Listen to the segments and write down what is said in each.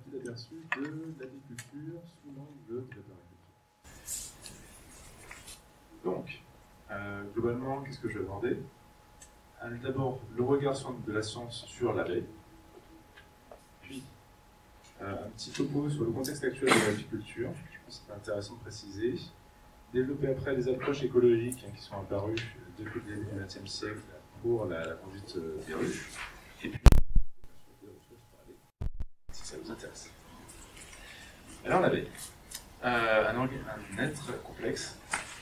petit aperçu de l'agriculture sous l'angle de la permaculture. Donc, globalement, qu'est-ce que je vais aborder? D'abord, le regard de la science sur l'abeille, puis un petit topo sur le contexte actuel de l'agriculture, je pense que c'est intéressant de préciser, développer après les approches écologiques qui sont apparues depuis le début du XXe siècle pour la conduite des ruches, et puis si ça vous intéresse. Alors l'abeille, un être complexe,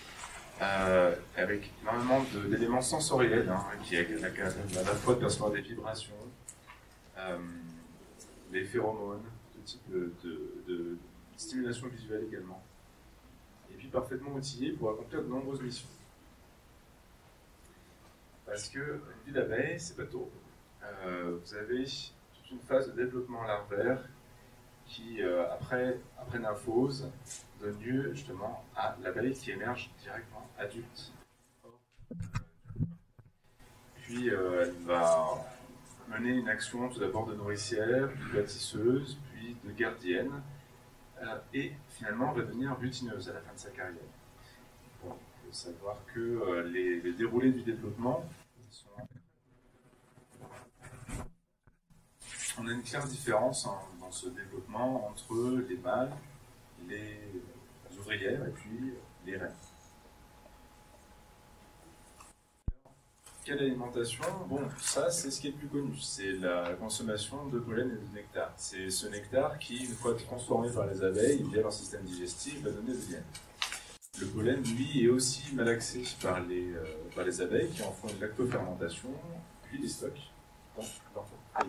avec énormément d'éléments sensoriels, qui est à la fois de percevoir des vibrations, des phéromones, tout type de stimulation visuelle également, et puis parfaitement outillé pour accomplir de nombreuses missions. Parce que une vie d'abeille, c'est pas tout. Vous avez toute une phase de développement larvaire qui, après nymphose, donne lieu justement à l'abeille qui émerge directement adulte. Puis elle va mener une action tout d'abord de nourricière, puis de bâtisseuse, puis de gardienne, et finalement va devenir butineuse à la fin de sa carrière. Bon, il faut savoir que les déroulés du développement sont... On a une claire différence dans ce développement entre les mâles, les ouvrières et puis les reines. Quelle alimentation? Bon, ça c'est ce qui est le plus connu, c'est la consommation de pollen et de nectar. C'est ce nectar qui, une fois transformé par les abeilles via leur système digestif, va donner des liens. Le pollen, lui, est aussi malaxé par les abeilles qui en font une lactofermentation, puis les stockent dans leur foyer.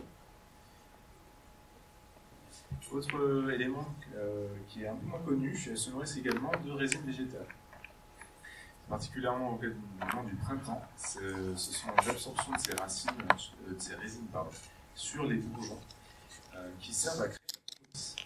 Autre élément qui est un peu moins connu, elles se nourrissent également de résine végétale. Particulièrement au moment du printemps, ce sont l'absorption de ces racines, de ces résines, sur les bourgeons, qui servent à créer la police.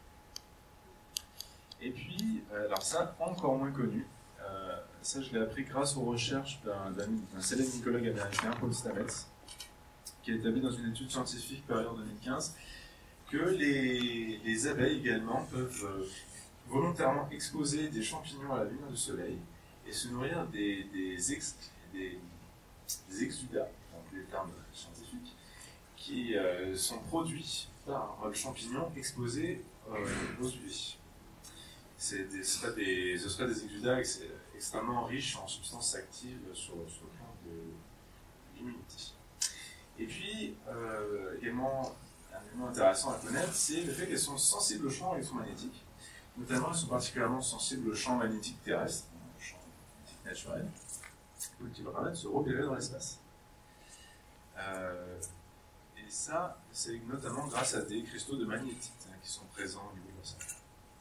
Et puis, alors ça, encore moins connu, ça je l'ai appris grâce aux recherches d'un célèbre mycologue américain, Paul Stamets, qui a établi dans une étude scientifique parue en 2015, que les abeilles également peuvent volontairement exposer des champignons à la lumière du soleil et se nourrir des exudats, donc des termes scientifiques, qui sont produits par le champignon exposé aux UV. Ce seraient des exudats extrêmement riches en substances actives sur le plan de l'immunité. Et puis, également, un élément intéressant à connaître, c'est le fait qu'elles sont sensibles au champ électromagnétique. Notamment, elles sont particulièrement sensibles au champ magnétique terrestre, au champ magnétique naturel, qui va permettre de se repérer dans l'espace. Et ça, c'est notamment grâce à des cristaux de magnétite qui sont présents au niveau de la santé.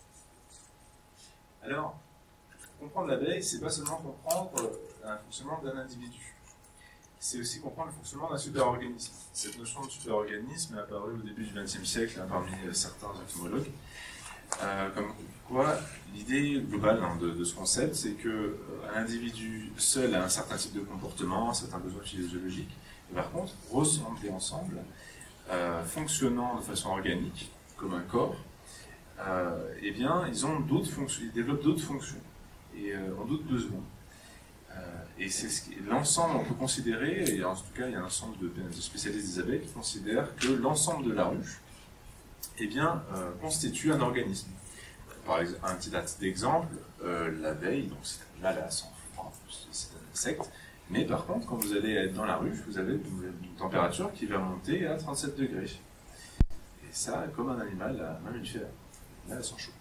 Alors, comprendre l'abeille, c'est pas seulement comprendre le fonctionnement d'un individu. C'est aussi comprendre le fonctionnement d'un superorganisme. Cette notion de superorganisme est apparue au début du XXe siècle parmi certains entomologues. Comme quoi, l'idée globale de ce concept, c'est qu'un individu seul a un certain type de comportement, un certain besoin physiologique, et par contre, ressemblés ensemble, fonctionnant de façon organique, comme un corps, eh bien, ils ont d'autres fonctions, ils développent d'autres fonctions et ont d'autres besoins. Et c'est l'ensemble, on peut considérer, et en tout cas il y a un ensemble de spécialistes des abeilles qui considèrent que l'ensemble de la ruche eh bien, constitue un organisme. Par exemple, un petit d'exemple, l'abeille, donc c'est un mâle à sang froid, c'est un insecte, mais par contre, quand vous allez être dans la ruche, vous avez une température qui va monter à 37 degrés. Et ça, comme un animal mammifère, là, elles sont chaudes.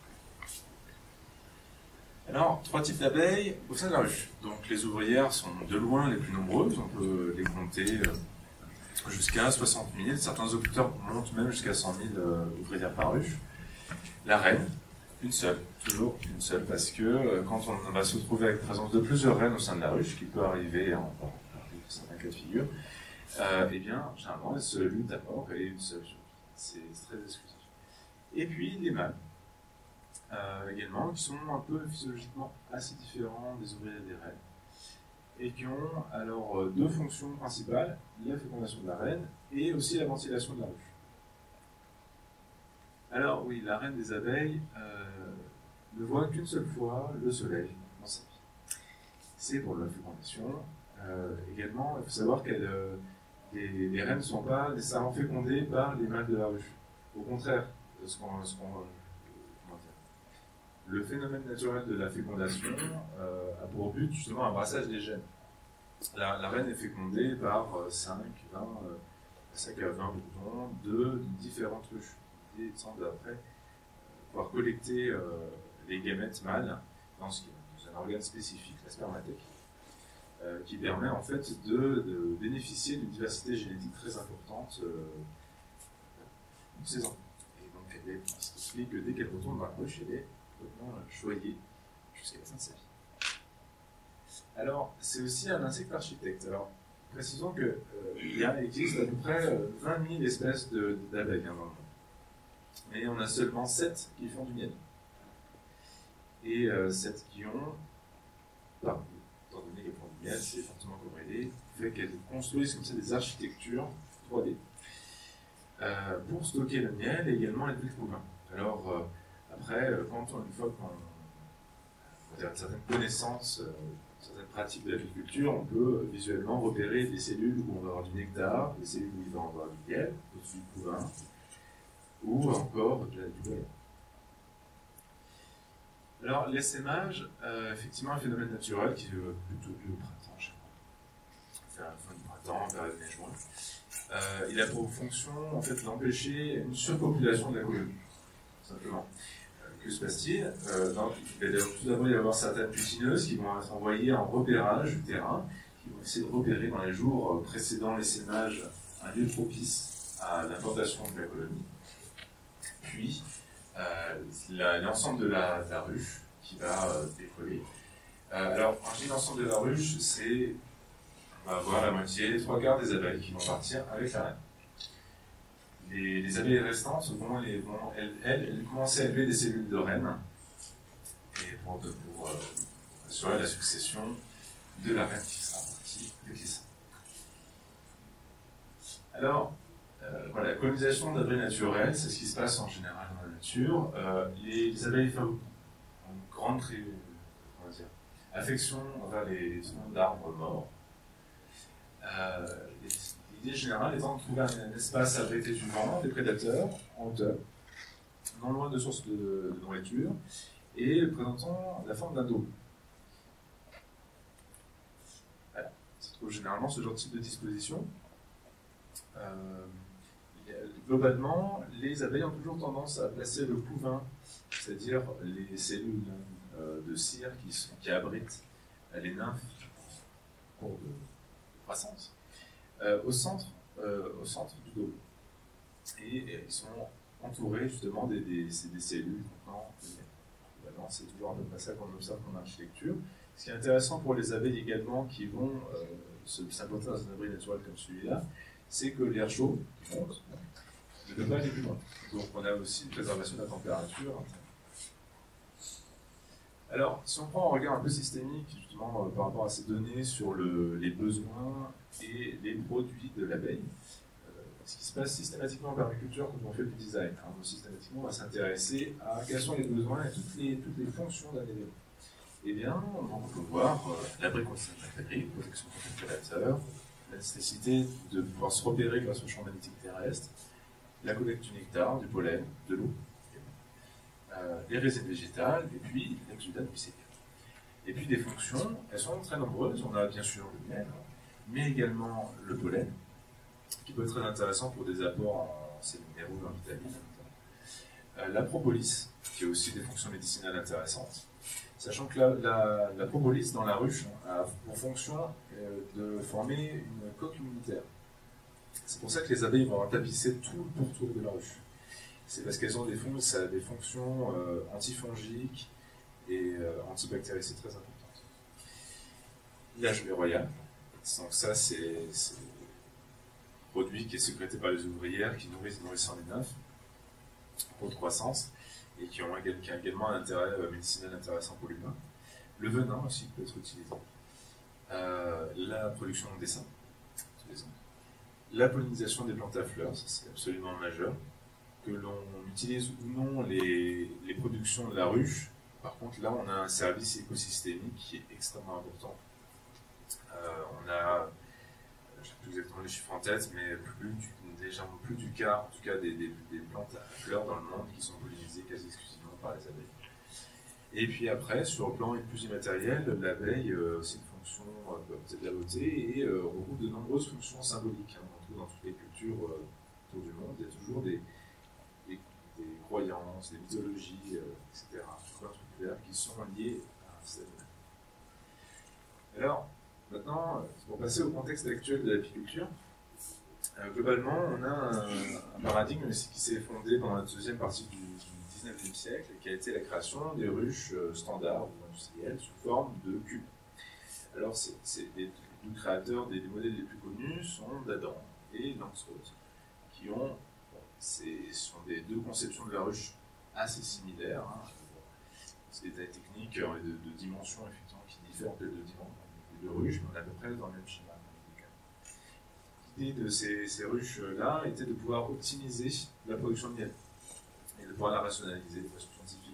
Alors, 3 types d'abeilles au sein de la ruche. Donc, les ouvrières sont de loin les plus nombreuses, on peut les compter jusqu'à 60 000. Certains auteurs montent même jusqu'à 100 000 ouvrières par ruche. La reine, une seule, toujours une seule, parce que quand on va se retrouver avec la présence de plusieurs reines au sein de la ruche, qui peut arriver en certains cas de figure, eh bien, généralement, elles se l'une d'abord et une seule. C'est très exclusif. Et puis, les mâles. Également, qui sont un peu physiologiquement assez différents des ouvriers et des reines, et qui ont alors 2 fonctions principales, la fécondation de la reine et aussi la ventilation de la ruche. Alors, oui, la reine des abeilles ne voit qu'une seule fois le soleil dans sa vie. C'est pour la fécondation. Également, il faut savoir que les reines ne sont pas nécessairement fécondées par les mâles de la ruche. Au contraire, le phénomène naturel de la fécondation a pour but justement un brassage des gènes. La reine est fécondée par 5 à 20 boutons de différentes ruches. L'idée étant d'après pouvoir collecter les gamètes mâles dans un organe spécifique, la spermathèque, qui permet en fait de bénéficier d'une diversité génétique très importante de ses enfants. Et donc elle est, ce qui explique que dès qu'elle retourne dans la ruche, elle est complètement choyée jusqu'à la fin de sa vie. Alors, c'est aussi un insecte architecte. Alors, précisons qu'il existe à peu près 20 000 espèces d'abeilles dans le monde. Mais on a seulement 7 qui font du miel. Et 7 qui ont, étant donné qu'elles font du miel, c'est fortement corrélé, le fait qu'elles construisent comme ça des architectures 3D pour stocker le miel et également élever le couvain. Alors, après, une fois qu'on a une certaine connaissance, certaines pratiques de l'agriculture, on peut visuellement repérer des cellules où on va avoir du nectar, des cellules où il va y avoir du miel, au-dessus du couvain, ou encore du pollen. Alors, l'essaimage, effectivement, un phénomène naturel qui veut plutôt lieu au printemps, chez moi. Vers la fin du printemps, vers mai-juin. Il a pour fonction, en fait, d'empêcher une surpopulation de la colonie, tout simplement. Que se passe-t-il? Tout d'abord, il va y avoir certaines butineuses qui vont être envoyées en repérage du terrain, qui vont essayer de repérer dans les jours précédant l'essaimage un lieu propice à l'implantation de la colonie. Puis, l'ensemble de la ruche qui va décoller. Alors, quand je dis l'ensemble de la ruche, on va avoir la moitié, les 3/4 des abeilles qui vont partir avec la reine. Les abeilles restantes elles commencent à élever des cellules de reine et pour assurer la succession de la reine qui sera partie de l'essaim. Alors, voilà, la colonisation d'abris naturels, c'est ce qui se passe en général dans la nature. Les abeilles ont une grande affection envers les troncs d'arbres morts. L'idée générale étant de trouver un espace abrité du vent, des prédateurs, en hauteur, non loin de sources de nourriture, et présentant la forme d'un dôme. Voilà. On trouve généralement ce genre de type de disposition. Globalement, les abeilles ont toujours tendance à placer le couvain, c'est-à-dire les cellules de cire qui abritent les nymphes pour de croissance, au centre du dôme. Et ils sont entourés justement des cellules contenant le miel. C'est toujours à peu près ça qu'on observe comme architecture. Ce qui est intéressant pour les abeilles également qui vont s'implanter dans un abri naturel comme celui-là, c'est que l'air chaud qui monte ne peut pas aller plus loin. Donc on a aussi une préservation de la température. Alors, si on prend un regard un peu systémique, justement, par rapport à ces données sur les besoins et les produits de l'abeille, ce qui se passe systématiquement en permaculture quand on fait du design. Donc, systématiquement, on va s'intéresser à quels sont les besoins et toutes les fonctions d'un élément. Eh bien, on peut voir l'abri contre les bactéries, protection contre les prédateurs, la nécessité de pouvoir se repérer grâce au champ magnétique terrestre, la collecte du nectar, du pollen, de l'eau, les résines végétales, et puis l'exudat mycélium. Et puis des fonctions, elles sont très nombreuses. On a bien sûr le miel, mais également le pollen, qui peut être très intéressant pour des apports en sels minéraux, en vitamines. La propolis, qui a aussi des fonctions médicinales intéressantes. Sachant que la propolis dans la ruche a pour fonction de former une coque immunitaire. C'est pour ça que les abeilles vont tapisser tout le pourtour de la ruche. C'est parce qu'elles ont des fonctions antifongiques et antibactériques très importantes. La gelée royale, donc ça c'est un produit qui est sécrété par les ouvrières qui nourrissent les nymphes pour de croissance et qui a également un intérêt médicinal intéressant pour l'humain. Le venin aussi peut être utilisé. La production de dessins, tous les ans. La pollinisation des plantes à fleurs, ça c'est absolument majeur, que l'on utilise ou non les productions de la ruche. Par contre, là, on a un service écosystémique qui est extrêmement important. On a, je ne sais plus exactement les chiffres en tête, mais légèrement plus du quart, en tout cas, des plantes à fleurs dans le monde qui sont pollinisées quasi exclusivement par les abeilles. Et puis après, sur le plan plus immatériel, l'abeille, c'est une fonction peut-être de la beauté et regroupe de nombreuses fonctions symboliques. Hein. On trouve dans toutes les cultures autour du monde, il y a toujours des croyances, des mythologies, etc. Tout un truc vert qui sont liés à un système. Alors, maintenant, pour passer au contexte actuel de l'apiculture, globalement, on a un paradigme qui s'est fondé pendant la deuxième partie du XIXe siècle, qui a été la création des ruches standards ou industrielles sous forme de cubes. Alors, les deux créateurs des modèles les plus connus sont d'Adam et Langstroth, qui ont, ce sont des deux conceptions de la ruche assez similaires. Hein. C'est des tailles techniques et de dimensions effectivement qui diffèrent de deux dimensions de ruches, mais on est à peu près dans le même schéma. L'idée de ces ruches-là était de pouvoir optimiser la production de miel et de pouvoir la rationaliser de façon scientifique.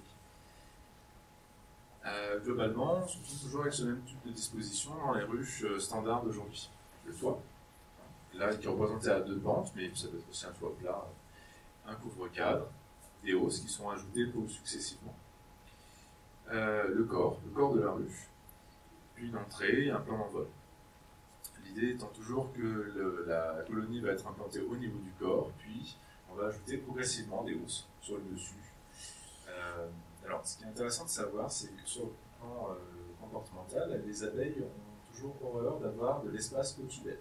Globalement, on se retrouve toujours avec ce même type de disposition dans les ruches standards d'aujourd'hui. Le toit, là qui est représenté à deux pentes, mais ça peut être aussi un toit plat, un couvre-cadre, des hausses qui sont ajoutées successivement. Le corps de la ruche, puis une entrée et un plan d'envol. L'idée étant toujours que la colonie va être implantée au niveau du corps, puis on va ajouter progressivement des hausses sur le dessus. Alors, ce qui est intéressant de savoir, c'est que sur le plan comportemental, les abeilles ont toujours horreur d'avoir de l'espace au-dessus d'elles.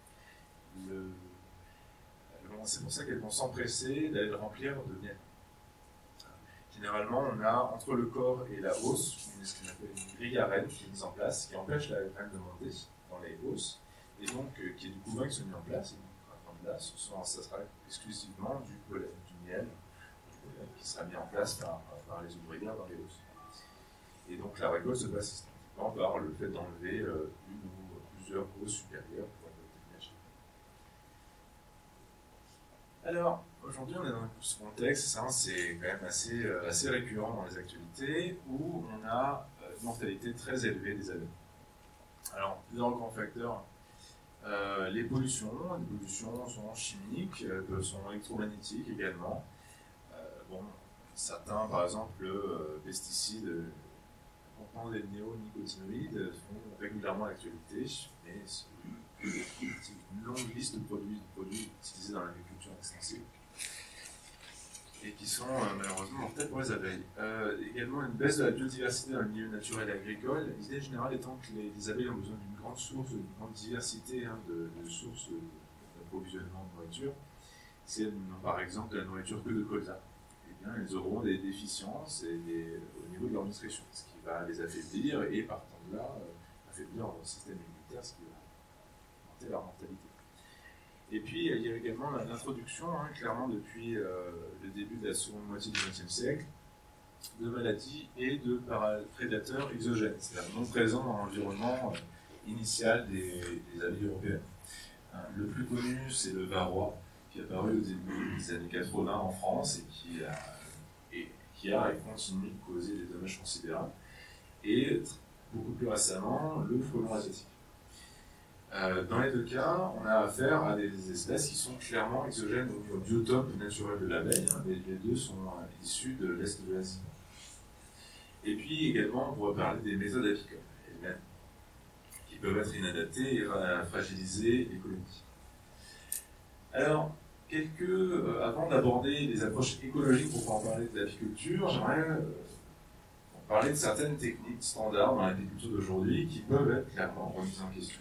C'est pour ça qu'elles vont s'empresser d'aller le remplir de miel. Généralement, on a entre le corps et la hausse ce qu'on appelle une grille à reine qui est mise en place, qui empêche la reine de monter dans les hausses, et donc qui est du couvain qui sont mis en place. Et donc, là, ça sera exclusivement du pollen, du miel, qui sera mis en place par les ouvrières dans les hausses. Et donc la récolte se passe systématiquement par le fait d'enlever une ou plusieurs hausses supérieures pour récolter le miel. Alors, aujourd'hui, on est dans ce contexte, c'est quand même assez récurrent dans les actualités, où on a une mortalité très élevée des abeilles. Alors, plusieurs grands facteurs. Les pollutions sont chimiques, sont électromagnétiques également. Certains, par exemple, pesticides contenant des néonicotinoïdes font régulièrement l'actualité, mais c'est une longue liste de produits utilisés dans l'agriculture extensive et qui sont malheureusement mortels pour les abeilles. Également une baisse de la biodiversité dans le milieu naturel et agricole. L'idée générale étant que les abeilles ont besoin d'une grande source, d'une grande diversité de sources d'approvisionnement de nourriture. Si elles n'ont par exemple de la nourriture que de colza, eh bien, elles auront des déficiences au niveau de leur nutrition, ce qui va les affaiblir et partant de là, affaiblir leur système immunitaire, ce qui va augmenter leur mortalité. Et puis, il y a également l'introduction, clairement depuis le début de la seconde moitié du XXe siècle, de maladies et de prédateurs exogènes, c'est-à-dire non présents dans l'environnement initial des abeilles européennes. Le plus connu, c'est le varroa, qui est apparu au début des années 80 en France et qui a et continue de causer des dommages considérables. Et beaucoup plus récemment, le frelon asiatique. Dans les deux cas, on a affaire à des espèces qui sont clairement exogènes au biotope naturel de l'abeille. Les deux sont issus de l'Est de l'Asie. Et puis également, on pourrait parler des méthodes apicoles elles-mêmes, qui peuvent être inadaptées et fragiliser les colonies. Alors, avant d'aborder les approches écologiques pour pouvoir parler de l'apiculture, j'aimerais parler de certaines techniques standards dans l'agriculture d'aujourd'hui qui peuvent être clairement remises en question.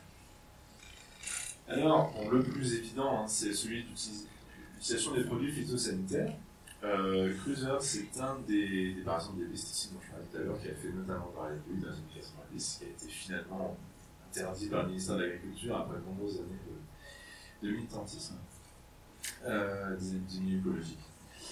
Alors, le plus évident, c'est celui d'utilisation des produits phytosanitaires. Cruiser, c'est par exemple, des pesticides dont je parlais tout à l'heure, qui a fait notamment parler de lui dans les années 90, qui a été finalement interdit par le ministère de l'Agriculture après de nombreuses années de militantisme des milieux écologiques.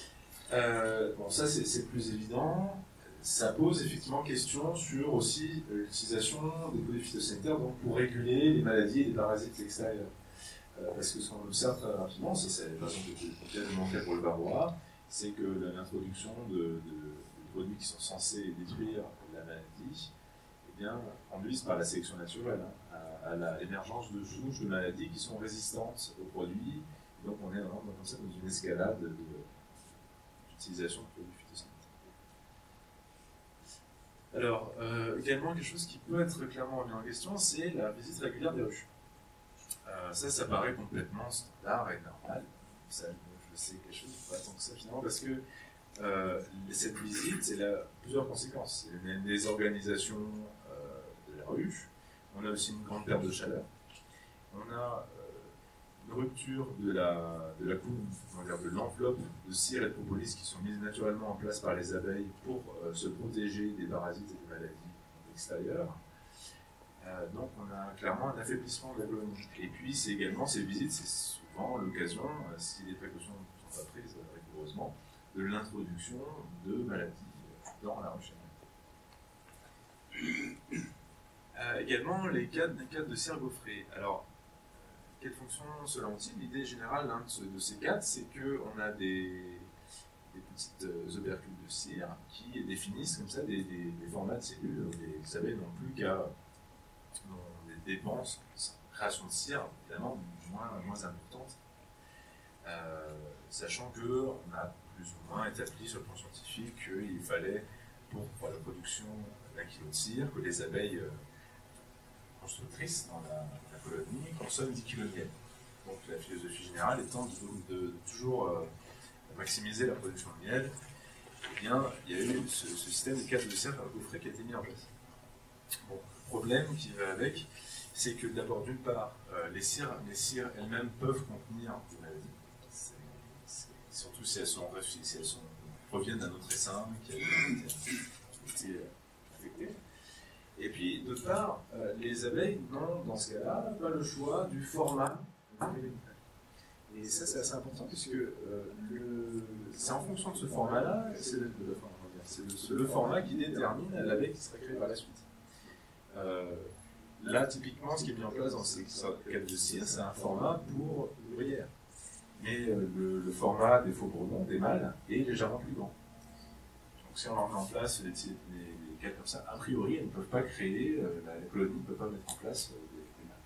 Ça c'est plus évident. Ça pose effectivement question sur aussi l'utilisation des produits phytosanitaires donc pour réguler les maladies et les parasites extérieurs. Parce que ce qu'on observe très rapidement, ça c'est par exemple bien démontré pour le varroa, c'est que l'introduction de produits qui sont censés détruire la maladie, eh bien, conduisent par la sélection naturelle à l'émergence de souches de maladies qui sont résistantes aux produits. Et donc on est vraiment comme ça dans une escalade d'utilisation de produits phytosanitaires. Alors, également quelque chose qui peut être clairement remis en question, c'est la visite régulière des ruches. Ça paraît complètement standard et normal. Ça, je sais quelque chose, pas tant que ça finalement, parce que cette visite, elle a plusieurs conséquences. Il y a une désorganisation de la ruche, on a aussi une grande perte de chaleur, on a une rupture de la couve, on va dire de l'enveloppe de cire et de propolis qui sont mises naturellement en place par les abeilles pour se protéger des parasites et des maladies extérieures. Donc on a clairement un affaiblissement de la colonie. Et puis c'est également ces visites, c'est souvent l'occasion, si les précautions ne sont pas prises rigoureusement, de l'introduction de maladies dans la ruche. Également les cas de cire gaufrée. Alors, quelle fonction cela ont-ils? L'idée générale de ces cadres, c'est qu'on a des petites opercules de cire qui définissent comme ça des formats de cellules. Les abeilles n'ont plus qu'à des dépenses en création de cire, évidemment, moins importantes, sachant qu'on a plus ou moins établi sur le plan scientifique qu'il fallait, pour la production d'un kilo de cire, que les abeilles constructrices dans la colonie consomment 10 kg de miel. Donc la philosophie générale étant de toujours maximiser la production de miel, eh bien, il y a eu ce système de cages de cire gaufrée qui a été mis en place. Bon, le problème qui va avec, c'est que d'abord, d'une part, les cires elles-mêmes peuvent contenir des maladies, surtout si elles proviennent d'un autre essaim qui a été affecté. Et puis, d'autre part, les abeilles n'ont, dans ce cas-là, pas le choix du format. Et ça, c'est assez important, puisque c'est en fonction de ce format-là, c'est le format qui détermine l'abeille qui sera créée par la suite. Là, typiquement, ce qui est mis en place dans ces cages de cire, c'est un format pour ouvrières. Mais le format des faux bourdons, des mâles, est légèrement plus grand. Donc si on en met en place les cages comme ça, a priori, elles ne peuvent pas créer, la colonie ne peut pas mettre en place des mâles.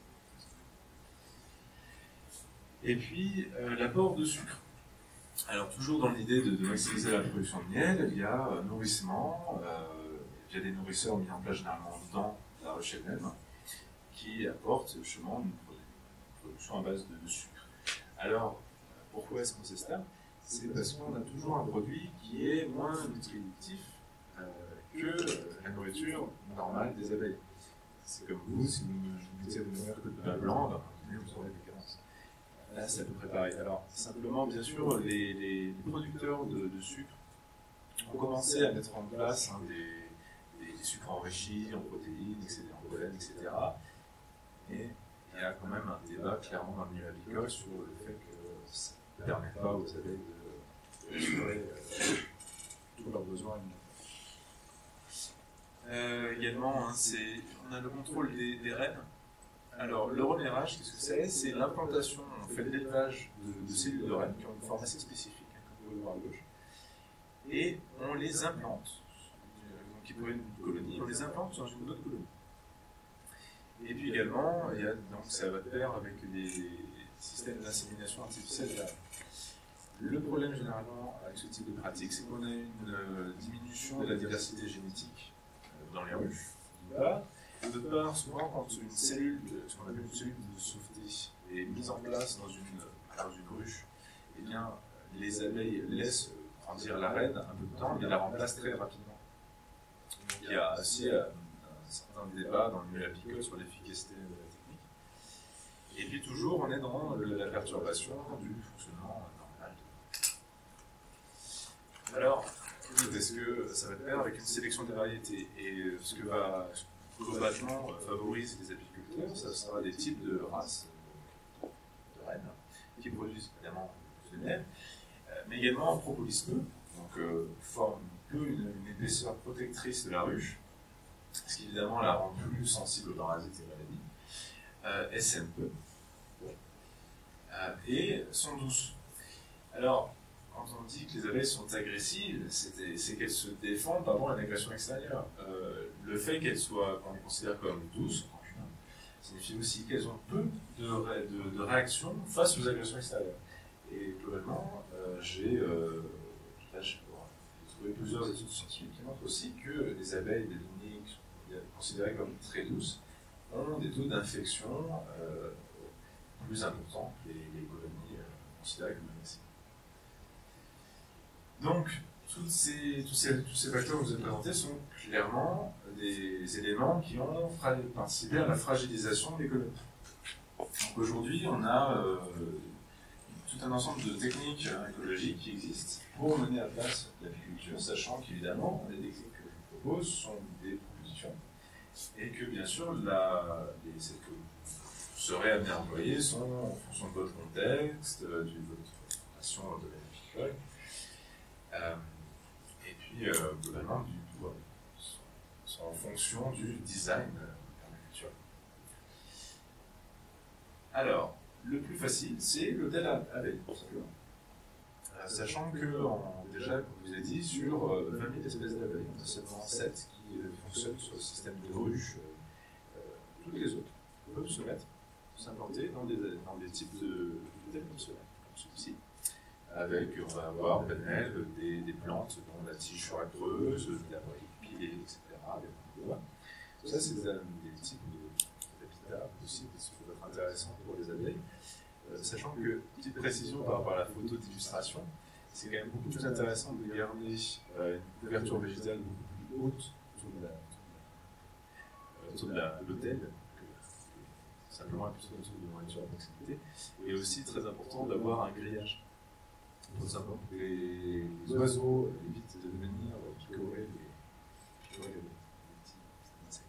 Et puis, l'apport de sucre. Alors, toujours dans l'idée de maximiser la production de miel, il y a nourrissement, il y a des nourrisseurs mis en place généralement dans la ruche elle-même, qui apportent justement une production à base de sucre. Alors, pourquoi est-ce qu'on s'estape? C'est parce qu'on a toujours un produit qui est moins nutritif que la nourriture normale des abeilles. C'est comme vous, si vous mettez à vous nourrir que de pain blanc, vous aurez des carences. Là, c'est à peu près pareil. Alors, simplement, bien sûr, les producteurs de sucre ont commencé à mettre en place des sucres enrichis en protéines, etc., en pollen, etc. Et il y a quand même un débat clairement dans le milieu agricole sur le fait que ça ne permet pas aux abeilles d'assurer tous leurs besoins. Également, on a le contrôle des reines. Alors, le remérage, qu'est-ce que c'est? C'est l'implantation, on fait de l'élevage de cellules de rennes qui ont une forme assez spécifique, comme vous pouvez le voir à gauche, et on les implante, donc qui proviennent d'une colonie, on les implante dans une autre colonie. Et puis également, donc ça va de pair avec des systèmes d'insémination artificielle. Le problème généralement avec ce type de pratique, c'est qu'on a une diminution de la diversité génétique dans les ruches. De part, souvent, quand une cellule, ce qu'on appelle une cellule de sauveté, est mise en place dans une ruche, eh bien, les abeilles laissent grandir la reine un peu de temps, mais la remplacent très rapidement. Donc, il y a aussi un certain débat dans le milieu apicole sur l'efficacité de la technique. Et puis, toujours, on est dans la perturbation du fonctionnement normal. Alors, est-ce que ça va de pair avec une sélection des variétés? Et ce que globalement favorise les apiculteurs, ça sera des types de races de rennes qui produisent évidemment plus de miel, mais également en propolis peu, donc forment peu une épaisseur protectrice de la ruche, ce qui évidemment la rend plus sensible aux parasites et maladies, SM peu, et sont douces. Alors, quand on dit que les abeilles sont agressives, c'est qu'elles se défendent par rapport à une agression extérieure. Le fait qu'on les considère comme douces, signifie aussi qu'elles ont peu de réactions face aux agressions extérieures. Et globalement, j'ai trouvé plusieurs études scientifiques qui montrent aussi que les abeilles des lignées considérées comme très douces ont des taux d'infection plus importants que les colonies considérées comme agressives. Donc, tous ces facteurs que je vous ai présentés sont clairement des éléments qui ont participé à la fragilisation des colonies. Donc aujourd'hui, on a tout un ensemble de techniques écologiques qui existent pour mener à place l'apiculture, sachant qu'évidemment, les techniques que je vous propose sont des propositions, et que bien sûr, celles que vous serez amené à employer sont en fonction de votre contexte, de votre formation de l'apiculture. Et puis, globalement, sont en fonction du design permaculturel. Alors, le plus facile, c'est l'hôtel abeille, tout simplement. Sachant que, déjà, comme je vous ai dit, sur 20 000 espèces d'abeilles, on a seulement 7 qui fonctionnent sur le système de ruches. Toutes les autres peuvent se mettre, s'implanter dans des types d'hôtels comme cela, comme celui-ci. Avec, on va avoir panel, des plantes dont la tige sera creuse, de la pilée, etc. Tout ça, c'est des types d'habitats aussi qui peuvent être intéressants pour les abeilles. Sachant que, petite précision par rapport à la photo d'illustration, c'est quand même beaucoup plus intéressant de garder une couverture végétale beaucoup plus haute autour de l'hôtel que simplement un autour de nourriture à proximité. Et aussi très important d'avoir un grillage. Tout simplement que les oiseaux évitent de venir picorer les petits insectes.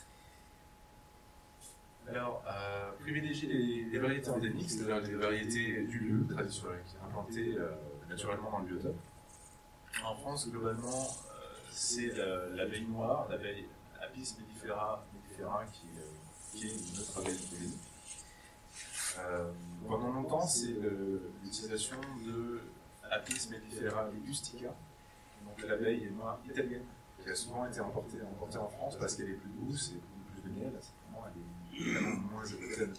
Alors, privilégier les variétés endémiques, c'est-à-dire les variétés du lieu traditionnel, implantées naturellement dans le biotope. En France, globalement, c'est l'abeille noire, l'abeille Apis mellifera qui est notre abeille endémique. Pendant longtemps, c'est l'utilisation de Apis mellifera ligustica, donc l'abeille noire italienne, qui a souvent été importée en France parce qu'elle est plus douce et beaucoup plus de miel. Simplement, elle est évidemment moins écologique.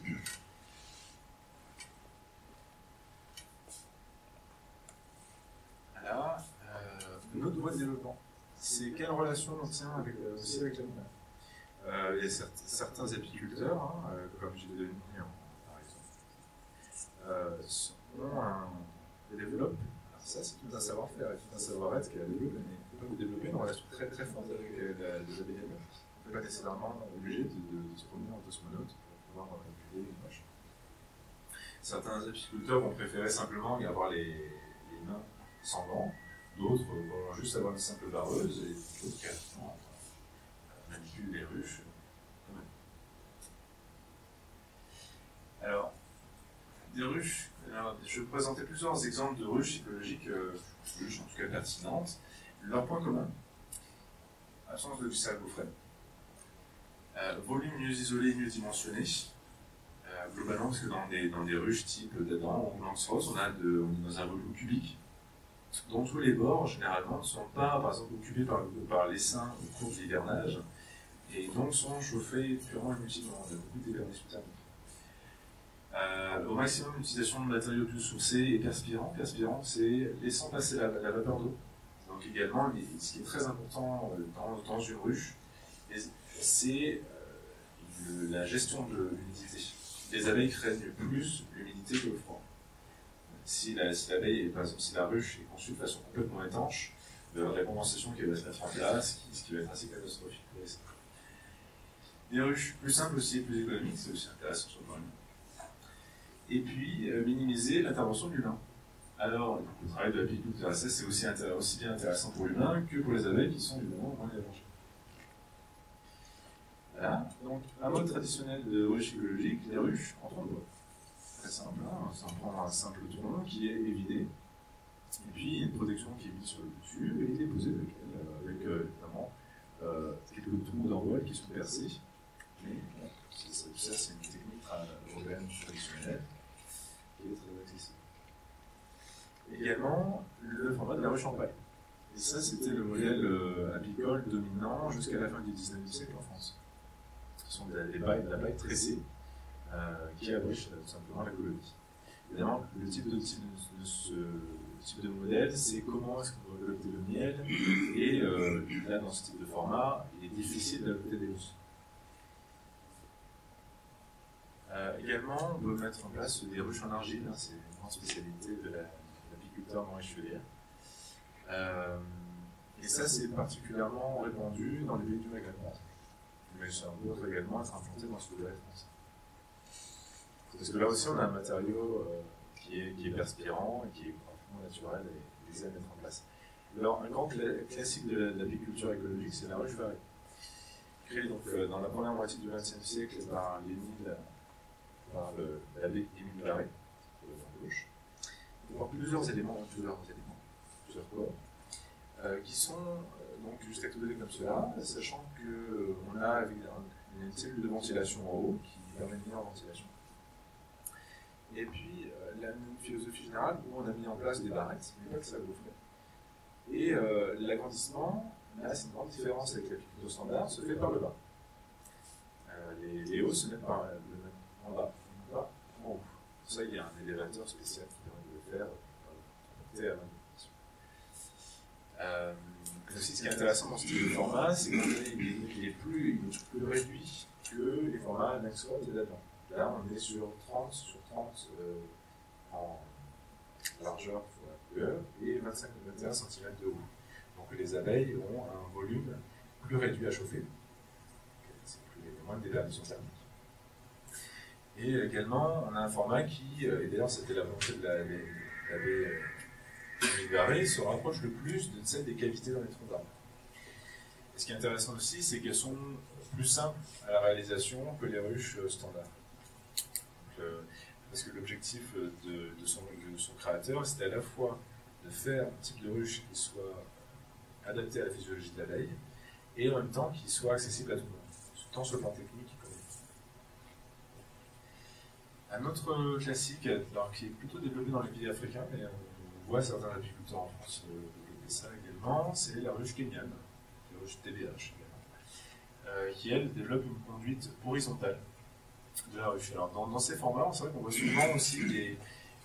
Voilà. Une autre voie de développement, c'est quelle relation on tient aussi avec l'animal. Il y a certains apiculteurs, comme j'ai donné développe, ça c'est tout un savoir-faire et tout un savoir-être qu'elle peut développer une relation très très forte avec les abeilles. On n'est pas nécessairement obligé de se promener en cosmonaute pour pouvoir calculer une vache. Certains apiculteurs vont préférer simplement avoir les mains sans dents, d'autres vont juste avoir une simple vareuse et d'autres qui manipulent les ruches. Alors, des ruches. Alors, je vais vous présenter plusieurs exemples de ruches écologiques, ruches en tout cas pertinentes. Leur point commun, absence de viscéral gaufré, volume mieux isolé, mieux dimensionné. Globalement, parce que dans des ruches type d'Adam ou Langstroth, on est dans un volume cubique, dont tous les bords, généralement, ne sont pas, par exemple, occupés par l'essaim au cours de l'hivernage, et donc sont chauffés purement inutilement. Il y a beaucoup d'évernissements thermiques. Au maximum l'utilisation de matériaux biosourcés et perspirants. Perspirants, c'est laissant passer la vapeur d'eau. Donc également, ce qui est très important dans une ruche, c'est la gestion de l'humidité. Les abeilles craignent plus l'humidité que le froid. Si la ruche est conçue de façon complètement étanche, la condensation qui va se mettre en place, ce qui va être assez catastrophique pour les abeilles. Des ruches plus simples aussi et plus économiques, c'est aussi intéressant sur le plan humain. Et puis, minimiser l'intervention de l'humain. Alors, le travail de l'apiculture, c'est aussi bien intéressant pour l'humain que pour les abeilles qui sont évidemment moins dérangées. Voilà, donc un mode traditionnel de ruche écologique, les ruches en tronc de bois. Très simple, c'est prendre un simple tronc qui est évidé, et puis il y a une protection qui est mise sur le dessus et déposée avec évidemment quelques trous d'envol qui sont percés. Mais bon, ça c'est une technique européenne traditionnelle qui est très accessible. Également, ruche en paille. Et ça, c'était le modèle apicole dominant jusqu'à la fin du XIXe siècle en France. Ce sont de la paille tressée qui abrite tout simplement la colonie. Évidemment, le type de ce type de modèle, c'est comment est-ce qu'on va collecter le miel, et là, dans ce type de format, il est difficile d'adopter des hausses. Également, on peut mettre en place des ruches en argile, hein, c'est une grande spécialité de l'apiculteur non-richelier. Et ça, c'est particulièrement répandu dans les pays du Maghreb. Mais ça peut également être implanté dans le sud de la France. Parce que là aussi, on a un matériau qui est perspirant et qui est parfaitement naturel et aisé à mettre en place. Alors, un grand classique de l'apiculture écologique, c'est la ruche varée. Créée donc, dans la première moitié du XXe siècle par l'abbé Émile Varé, de gauche. Il porte plusieurs corps, qui sont donc juste exposés comme cela, sachant qu'on a une cellule de ventilation en haut qui permet une meilleure ventilation. Et puis, une philosophie générale où on a mis en place des barrettes, mais pas que ça gaufrait. Et l'agrandissement, là c'est une grande différence avec l'apiculture standard, se fait par le bas. Les hauts se mettent en bas, pas en haut. Pour ça, il y a un élévateur spécial qui permet de le faire à la aussi, ce qui est intéressant dans ce type de format, c'est qu'il est plus réduit que les formats Maxwell et Dadan. Là, on est sur 30 sur 30 en largeur fois hauteur et 25-21 cm de haut. Donc les abeilles ont un volume plus réduit à chauffer. C'est moins de déperdition thermique. Et également, on a un format qui, et d'ailleurs c'était la volonté de l'abbé Varé, se rapproche le plus de celle des cavités dans les troncs d'arbres. Et ce qui est intéressant aussi, c'est qu'elles sont plus simples à la réalisation que les ruches standards. Donc, parce que l'objectif de son créateur, c'était à la fois de faire un type de ruche qui soit adapté à la physiologie de l'abeille, et en même temps qui soit accessible à tout le monde, tant sur le plan technique qu'économique. Un autre classique, alors, qui est plutôt développé dans les pays africains, mais on voit certains apiculteurs en France développer ça également, c'est la ruche kenyane, la ruche TBH, qui elle développe une conduite horizontale de la ruche. Alors dans ces formats, c'est vrai qu'on voit souvent aussi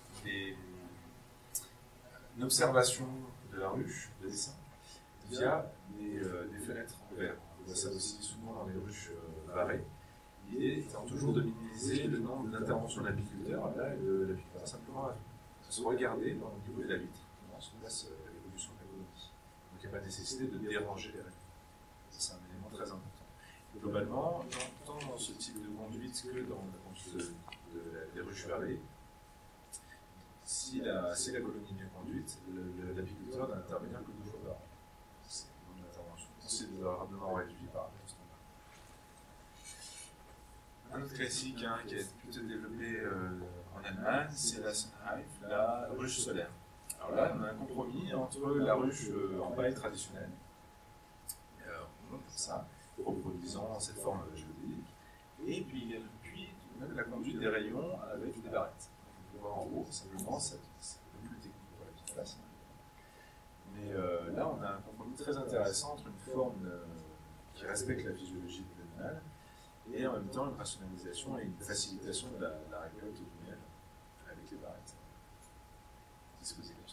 une observation de la ruche, de dessin, via des fenêtres en verre. On voit ça aussi souvent dans les ruches varées. L'idée étant toujours de minimiser le nombre d'interventions de l'apiculteur, là, et de l'apiculteur simplement se regarder dans le niveau de la vitre, comment se passe l'évolution de la colonie. Donc il n'y a pas nécessité de déranger les règles. C'est un élément très important. Et globalement, tant dans ce type de conduite que dans la conduite des ruches varées, si la colonie est bien conduite, l'apiculteur doit intervenir que 2 fois par an. C'est une intervention considérablement réduite par rapport au standard. Un autre classique qui a plutôt développé en Allemagne, c'est la Sonnenhive, la ruche solaire. Alors là, on a un compromis entre la ruche en paille traditionnelle, on montre ça, reproduisant cette forme géodélique, et puis même la conduite des rayons avec des barrettes. On peut voir en haut, simplement, c'est plus technique pour la petite place. Mais là, on a un compromis très intéressant entre une forme qui respecte la physiologie de l'animal, et en même temps une rationalisation et une facilitation de la récolte du miel avec les barrettes disposées comme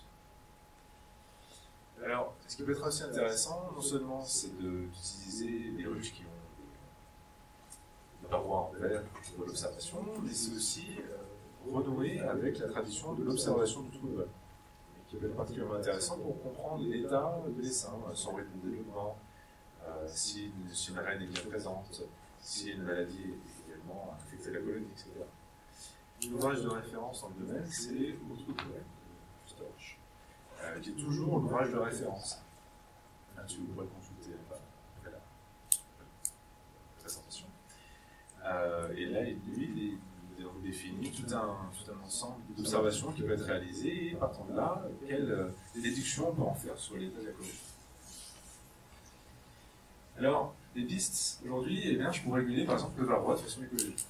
ça. Alors, ce qui peut être aussi intéressant, non seulement c'est d'utiliser des ruches qui ont des parois en verre pour l'observation, mais c'est aussi renouer avec la tradition de l'observation du trou de vol, qui peut être particulièrement intéressant pour comprendre l'état de l'essaim, son rythme de développement, si une reine est bien présente, si une maladie est également affecté la colonie, etc. L'ouvrage de référence dans le domaine, c'est Au trou de vol de Storch, qui est toujours l'ouvrage de référence. Là-dessus, vous pourrez consulter après la présentation. Et là, lui, il définit tout un ensemble d'observations qui peut être réalisées, et partant de là, quelle déduction on peut en faire sur l'état de la colonie. Alors, les pistes, aujourd'hui, eh bien, je pourrais réguler par exemple le varroa de façon écologique.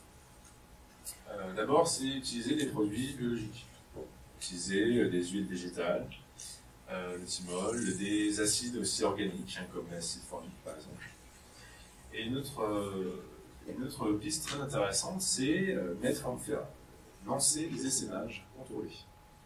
D'abord, c'est utiliser des produits biologiques, utiliser des huiles végétales, le thymol, des acides aussi organiques, hein, comme l'acide formique par exemple. Et une autre piste très intéressante, c'est lancer des essaimages contrôlés.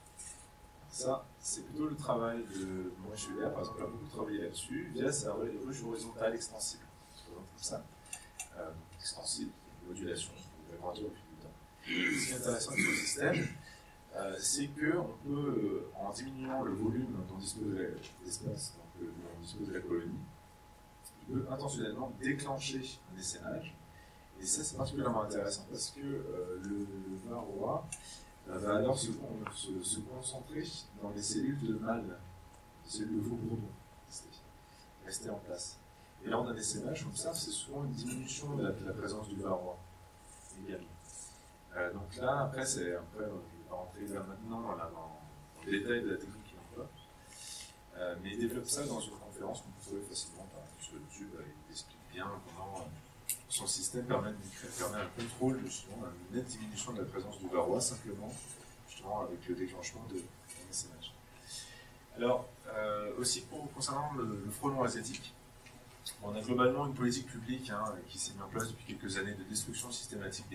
Ça, c'est plutôt le travail de Maurice Schuller, par exemple, a beaucoup travaillé là-dessus, via sa ruche horizontale extensible. Comme ça. Extensible, modulation, de la température au fil du temps. Ce qui est intéressant avec ce système, c'est qu'on peut, en diminuant le volume dont dispose l'espace, dont dispose la colonie, il peut intentionnellement déclencher un essaimage. Et ça, c'est particulièrement intéressant parce que le varroa va alors se concentrer dans les cellules de mâle, les cellules de veau bourdon, rester en place. Et lors d'un essaimage, comme ça, c'est souvent une diminution de la présence du varroa également. Donc là, après, je ne vais pas rentrer là maintenant dans le détail de la technique qu'il emploie, mais il développe ça dans une conférence qu'on peut trouver facilement sur YouTube. Il explique bien comment son système permet un contrôle, justement, une nette diminution de la présence du varroa, simplement, justement, avec le déclenchement d'un essaimage. Alors, aussi concernant le frelon asiatique, on a globalement une politique publique qui s'est mise en place depuis quelques années de destruction systématique des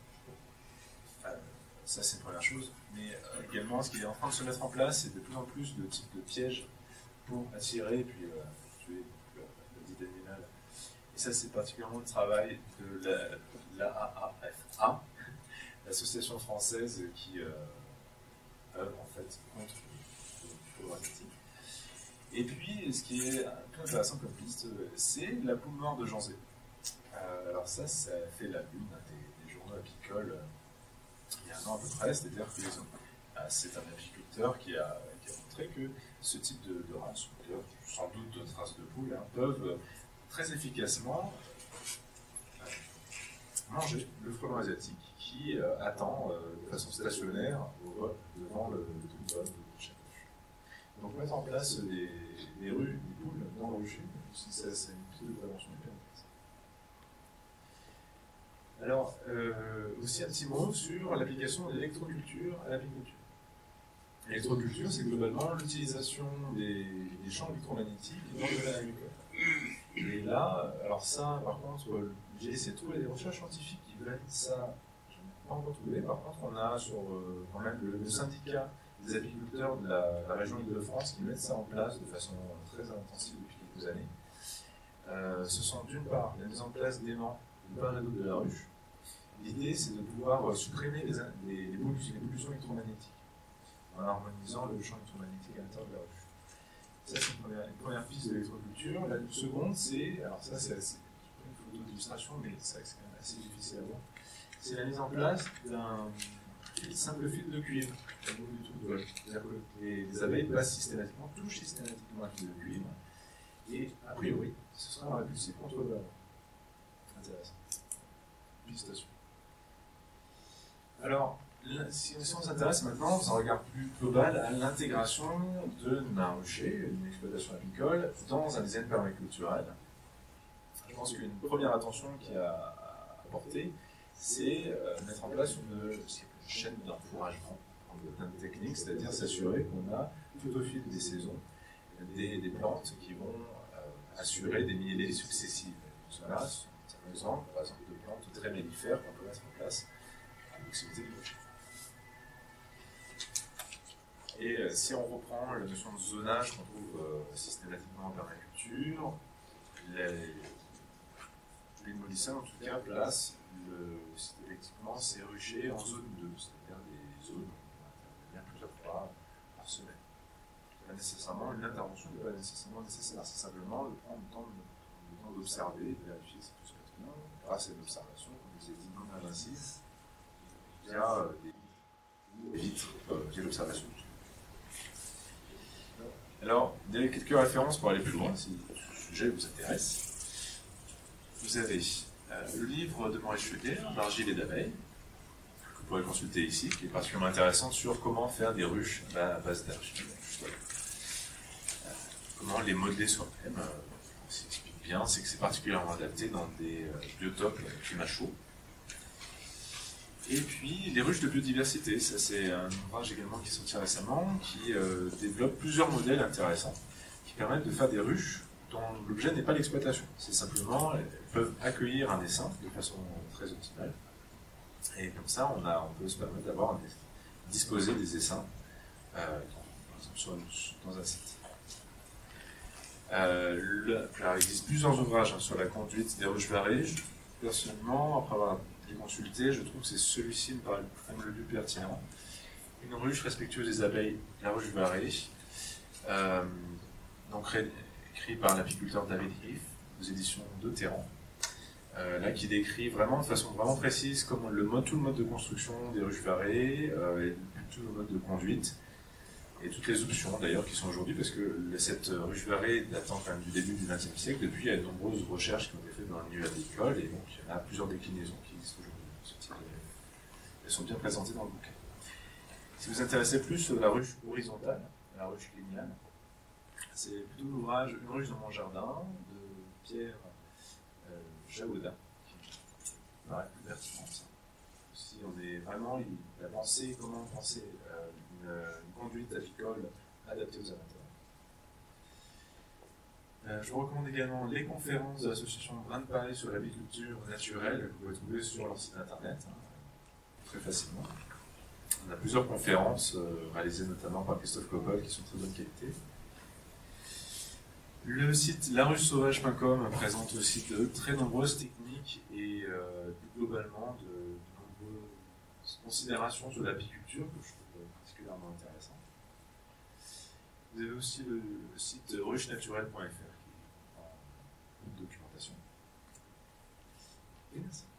nids. Ça, c'est une première chose. Mais également, ce qui est en train de se mettre en place, c'est de plus en plus de types de pièges pour attirer et puis tuer le dit animal. Et ça, c'est particulièrement le travail de l'AAFA, l'association française qui œuvre en fait contre le frelon asiatique. Et puis, ce qui est plus intéressant comme piste, c'est la poule noire de Janzé. Alors ça fait la une des journaux apicoles il y a un an à peu près, c'est-à-dire que c'est un apiculteur qui a montré que ce type de race, sans doute d'autres races de poules, peuvent très efficacement manger le frelon asiatique qui attend de façon stationnaire devant le trou de chaque ruche. Donc mettre en place des ruches, des poules dans le rucher, c'est une piste de prévention hyper intéressante. Alors, aussi un petit mot sur l'application de l'électroculture à l'apiculture. L'électroculture, c'est globalement l'utilisation des champs électromagnétiques dans le domaine agricole. Et là, alors ça, par contre, j'ai essayé de trouver des recherches scientifiques qui valident ça. Je n'en ai pas encore trouvé. Par contre, on a sur quand même le syndicat des apiculteurs de la région Île-de-France qui mettent ça en place de façon très intensive depuis quelques années. Ce sont d'une part la mise en place d'aimants de part et d'autre de la ruche. L'idée, c'est de pouvoir supprimer les pollutions électromagnétiques en harmonisant le champ électromagnétique à l'intérieur de la ruche. Ça, c'est une première piste de l'électroculture. La seconde, alors ça, c'est une photo d'illustration, mais c'est quand même assez difficile à voir. C'est la mise en place d'un simple fil de cuivre au bout du trou de vol. C'est-à-dire que les abeilles touchent systématiquement un fil de cuivre, et a priori, ce sera répulsé contre le varroa. Intéressant. Félicitations. Alors, si on s'intéresse maintenant, dans un regard plus global, à l'intégration d'un rucher, d'une exploitation apicole, dans un design permaculturel, je pense qu'une première attention qu'il y a à apporter, c'est mettre en place une chaîne d'enfouragement en technique, c'est-à-dire s'assurer qu'on a tout au fil des saisons des plantes qui vont assurer des millésime successives. Cela, c'est un exemple, par exemple, de plantes très mellifères qu'on peut mettre en place à proximité du rucher. Et si on reprend la notion de zonage qu'on trouve systématiquement en permaculture, les mollicins en tout cas placent systématiquement ces ruchers en zone 2, c'est-à-dire des zones où on intervient plusieurs fois par semaine. L'intervention n'est pas nécessairement nécessaire, c'est simplement de prendre le temps d'observer, de vérifier si tout se passe bien, grâce à une observation, comme je vous ai dit, non invasive, via des vitres, via l'observation. Alors, quelques références pour aller plus loin, si le sujet vous intéresse. Vous avez le livre de Maurice Schuller, d'argile et d'abeilles, que vous pourrez consulter ici, qui est particulièrement intéressant sur comment faire des ruches à base d'argile. Comment les modeler soi-même. Ce qui explique bien, c'est que c'est particulièrement adapté dans des biotopes climat chaud. Et puis les ruches de biodiversité, ça c'est un ouvrage également qui est sorti récemment, qui développe plusieurs modèles intéressants, qui permettent de faire des ruches dont l'objet n'est pas l'exploitation. C'est simplement, elles peuvent accueillir un essaim de façon très optimale. Et comme ça, on peut se permettre d'avoir disposer des essaims dans un site. Alors, il existe plusieurs ouvrages sur la conduite des ruches varées. Personnellement, après avoir les consulté, je trouve que c'est celui-ci me paraît le plus pertinent. Une ruche respectueuse des abeilles, la ruche varée, donc écrit par l'apiculteur David Heath, aux éditions de Terran, là qui décrit vraiment de façon vraiment précise comment tout le mode de construction des ruches varées, et tout le mode de conduite, et toutes les options d'ailleurs qui sont aujourd'hui, parce que cette ruche varée datant quand même du début du XXe siècle. Depuis, il y a de nombreuses recherches qui ont été faites dans le milieu agricole, et donc il y en a plusieurs déclinaisons qui existent aujourd'hui. Elles sont bien présentées dans le bouquin. Si vous vous intéressez plus à la ruche horizontale, la ruche lignale, c'est plutôt l'ouvrage Une ruche dans mon jardin de Pierre Jaouda, qui paraît plus pertinent. Si on est vraiment, il a pensé comment penser une conduite apicole adaptée aux amateurs. Je vous recommande également les conférences de l'association Brin de Paris sur l'apiculture naturelle, que vous pouvez trouver sur leur site internet, très facilement. On a plusieurs conférences réalisées notamment par Christophe Copol qui sont de très bonne qualité. Le site laruchesauvage.com présente aussi de très nombreuses techniques et globalement de nombreuses considérations sur l'apiculture que je trouve particulièrement intéressant. Vous avez aussi le site ruchenaturelle.fr qui est en documentation. Et merci.